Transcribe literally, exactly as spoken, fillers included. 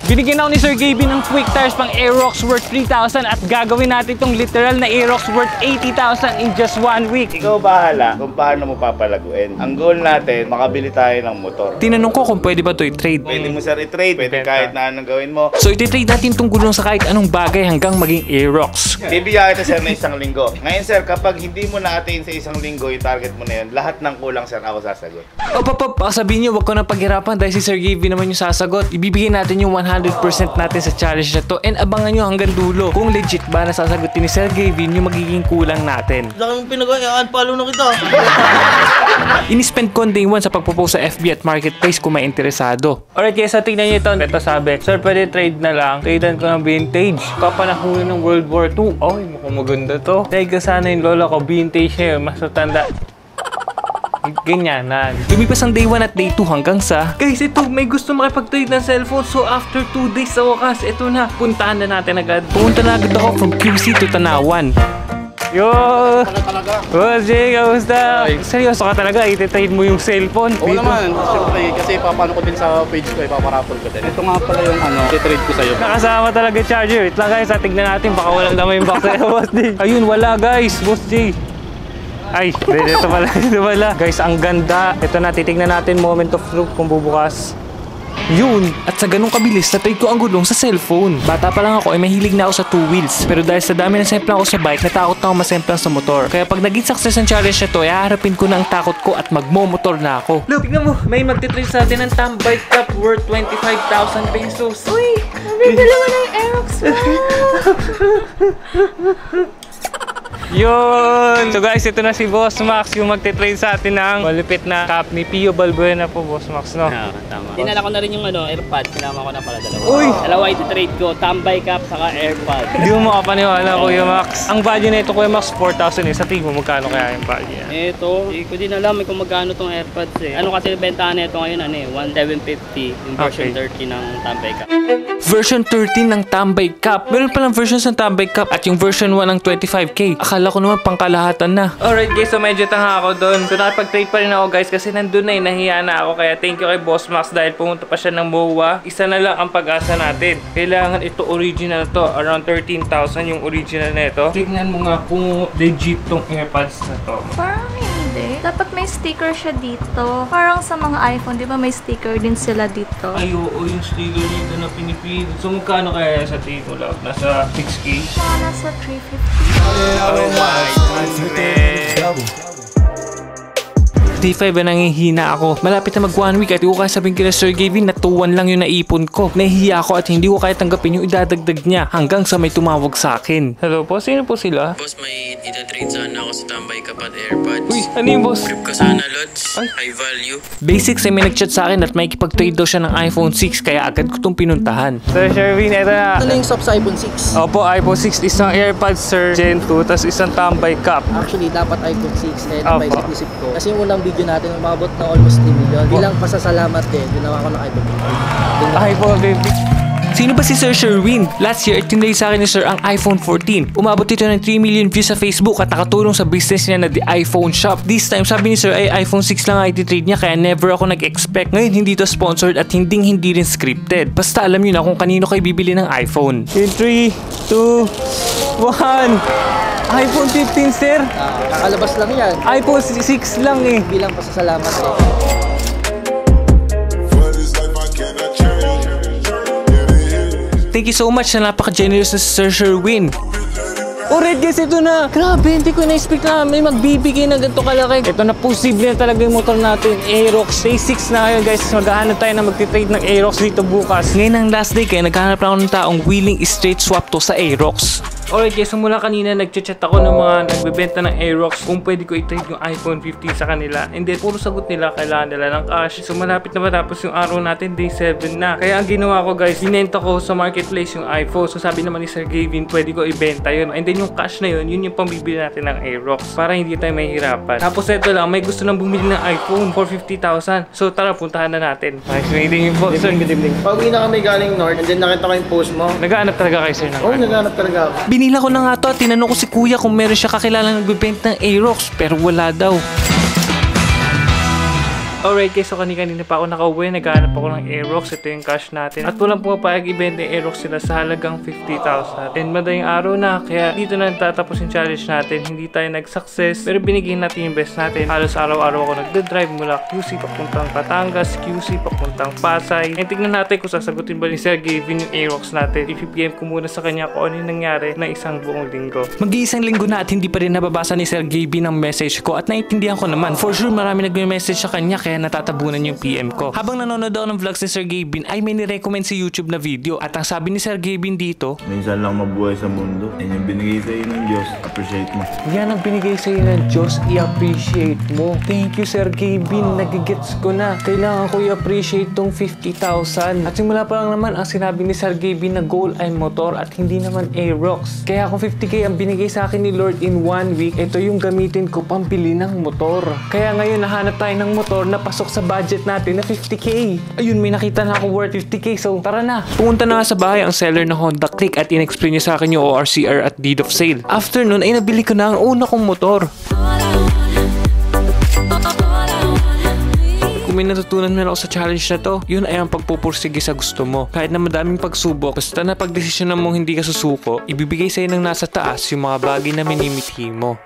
Binigyan ako ni Sir Gaby ng quick tires pang Aerox worth three thousand at gagawin natin itong literal na Aerox worth eighty thousand in just one week. Ikaw bahala kung paano mo papalaguin. Ang goal natin, makabili tayo ng motor. Tinanong ko kung pwede ba ito i-trade. Pwede mo sir i-trade, pwede kahit na anong gawin mo. So iti-trade natin itong gulong sa kahit anong bagay hanggang maging Aerox. Bibigyan kita sir na isang linggo. Ngayon sir, kapag hindi mo na-attain sa isang linggo yung target mo na yun, lahat ng kulang sir ako sasagot. Op, op, op, baka sabihin nyo, wag ko na paghirapan dahil si Sir Gaby naman yung sasagot. Ibibigay natin yung one hundred percent natin sa challenge na to and abangan nyo hanggang dulo kung legit ba na sasagutin ni Sir Gaby yung magiging kulang natin. Laki mong pinagawa, unfollow na kita. Ini-spend ko day one sa pagpo-post sa F B at Marketplace kung may interesado. Alright guys, so tingnan nyo ito. Ito sabi, Sir, pwede trade na lang. Tradean ko ng vintage. Papanahuli ng World War Two. Oh, mukhang maganda to. Dahil ka sana yung lola ko, vintage siya, mas matanda. Ganyanan. Lumipas ang day one at day two hanggang sa guys, ito, may gusto makipag-trade ng cellphone. So after two days sa wakas, ito na. Puntahan na natin agad. Pumunta na agad ako from Q C to Tanawan. Yo! Oh, Jay, kamusta? Seryoso ka talaga? I-trade mo yung cellphone? Oo naman, siyempre, kasi papano ko din sa page ko, ipaparapol ko din. Ito nga pala yung ano, i-trade ko sa'yo. Nakasama talaga charger. Wait lang guys, tignan natin. Baka walang naman yung box na Boss Jay. Ayun, wala guys, Boss Jay. Ay, dito pala, dito pala. Guys, ang ganda. Ito na, titignan natin moment of truth kung bubukas. Yun! At sa ganung kabilis, na-trade ko ang gulong sa cellphone. Bata pa lang ako ay mahilig na ako sa two wheels. Pero dahil sa dami ng semplang ako sa bike, natakot na ako masemplang sa motor. Kaya pag naging success ang challenge na to, ay haharapin ko na ang takot ko at magmo-motor na ako. Look, tignan mo, may magtitrade sa atin ng Tambay Cup worth twenty-five thousand pesos. Uy! Nabibili mo na yung Aerox mo! Yun! So guys, ito na si Boss Max yung magte-trade sa atin ng malupit na cup ni Pio Balbuena po, Boss Max, no? Yeah, tama. Dinala ko na rin yung ano, AirPod. Sinama ko na pala dalawa. Uy! Dalawa iti-trade ko, Tambay Cup saka AirPod. Hindi mo makapaniwala, Kuya Max. Ang value na ito, Kuya Max, four thousand eh. Sa tingin mo, magkano kaya yung value niya? Ito, hindi ko din alam kung magkano tong AirPods eh. Ano kasi bentahan na ito ngayon, ano eh, one thousand seven hundred fifty yung version Okay. thirty ng Tambay Cup. Version thirteen ng Tambay Cup. Meron palang versions ng Tambay Cup at yung version one ng twenty-five K. Akala ko naman pangkalahatan na. Alright guys, so medyo tanga ako doon. So nakapag-trade pa rin ako guys kasi nandun na eh, nahiya na ako. Kaya thank you kay Boss Max dahil pumunta pa siya ng M O A. Isa na lang ang pag-asa natin. Kailangan ito original to. Around thirteen thousand yung original na ito. Tignan mo nga kung legit tong AirPods na to. Parang hindi. Dapat may sticker siya dito. Parang sa mga iPhone, di ba may sticker din sila dito? Ay, oo, yung sticker dito na pinipili. So magkano kaya sa table out? Nasa six K? Mga nasa three fifty. Oh my goodness. Day five na nangihina ako. Malapit na mag one week at hindi ko kaya sabihin kila Sir Gaby na two one lang yung naipon ko. Nahihiya ako at hindi ko kaya tanggapin yung idadagdag niya hanggang sa may tumawag sa akin. Hello po, sino po sila? Boss, may itatrade sana ako sa Tambay Cup at AirPods. Uy, ano yung boss? Trip ka sana, Lods. Ay. High value. Basics ay may nagchat sa akin at may kipag-trade daw siya ng iPhone six kaya agad ko itong pinuntahan. Sir Sherwin, ito na. Ano yung stop sa iPhone six? Opo, iPhone six, isang AirPods Sir Gen two, tapos isang Tambay Cup. Actually, dapat iPhone six. Kaya Opo. napaisip-isip ko. Kasi yung unang video natin, umabot na almost three million. Bilang pasasalamat din, ginawa ko ng iPhone fifteen. iPhone fifteen. Sino ba si Sir Sherwin? Last year, tinry sa akin ni Sir ang iPhone fourteen. Umabot ito ng three million views sa Facebook at nakatulong sa business niya na The iPhone Shop. This time, sabi ni Sir ay iPhone six lang ang iti-trade niya kaya never ako nag-expect. Ngayon, hindi to sponsored at hindi hindi rin scripted. Basta alam niyo na kung kanino kayo bibili ng iPhone. In three, two, one. iPhone fifteen, sir. Ah, kakalabas lang yan. iPhone six lang eh. Bilang pasasalamat eh. Thank you so much na napaka-generous na si Sir Sherwin. Alright guys, ito na. Grabe, hindi ko na-expect na may magbibigay ng ganito kalaki. Ito na, posible na talaga yung motor natin. Aerox. Day six na ngayon guys. Maghahanap tayo na magti-trade ng Aerox dito bukas. Ngayon ang last day kaya naghahanap lang ako ng taong willing straight swap to sa Aerox. Alright guys, so mula kanina nagchat-chat ako ng mga nagbebenta ng Aerox kung pwede ko i-trade yung iPhone fifteen sa kanila. And then, puro sagot nila, kailangan nila ng cash. So malapit na matapos yung araw natin, day seven na. Kaya ang ginawa ko guys, binenta ko sa marketplace yung iPhone. So sabi naman ni Sir Gavin, pwede ko ibenta yun. And then yung cash na yun, yun yung pambibili natin ng Aerox para hindi tayo mahihirapan. Tapos ito lang, may gusto nang bumili ng iPhone for fifty thousand. So tara, puntahan na natin. Nice meeting you po, sir. Good evening. Pauwi na kami galing North and then nakita ko yung post mo. Naghahanap talaga kayo sir ng Oo, oh, naghanap talaga ako. Binila ko na nga to at tinanong ko si kuya kung meron siya kakilala nagbebenta ng Aerox pero wala daw. Alright guys, so kanina-kanina pa ako nakauwi, naghahanap ako ng Aerox. Ito yung cash natin. At walang pumapayag ibenta yung Aerox sila sa halagang fifty thousand. And madaling araw na, kaya dito na tatapos yung challenge natin. Hindi tayo nag-success, pero binigyan natin yung best natin. Halos araw-araw ako nagde-drive mula Q C papuntang Batangas, Q C papuntang Pasay. And tignan natin kung sasagutin ba ni Sir Gavin yung Aerox natin. I-P M ko muna sa kanya kung ano yung nangyari na isang buong linggo. Mag-iisang linggo na at hindi pa rin nababasa ni Sir Gavin ang message ko at naiintindihan ko naman. For sure marami nagme-message sa kanya kaya natatabunan yung P M ko. Habang nanonood ako ng vlogs ni Sir Gavin ay may nirecommend si YouTube na video at ang sabi ni Sir Gavin dito, minsan lang mabuhay sa mundo. Yan yung binigay sa iyo ng Diyos. Appreciate mo. yan ang binigay sa iyo ng Diyos, i-appreciate mo. Thank you Sir Gavin, nagigets ko na. Kailangan ko i-appreciate tong fifty thousand. At simula pa lang naman ang sinabi ni Sir Gavin na goal ay motor at hindi naman Aerox. Kaya kung fifty K ang binigay sa akin ni Lord in one week, ito yung gamitin ko pambili ng motor. Kaya ngayon nahanap tayo ng motor na pasok sa budget natin na fifty K. Ayun, may nakita na ako worth fifty K, so tara na. Pumunta na nga sa bahay ang seller ng Honda Click at in-explain niya sa akin yung O R C R at deed of sale. After nun ay nabili ko na ang una kong motor. Kung may natutunan mo ako sa challenge na to, yun ay ang pagpupursige sa gusto mo. Kahit na madaming pagsubok, basta na pagdesisyonan mong hindi ka susuko, ibibigay sa'yo ng nasa taas yung mga bagay na minimithi mo.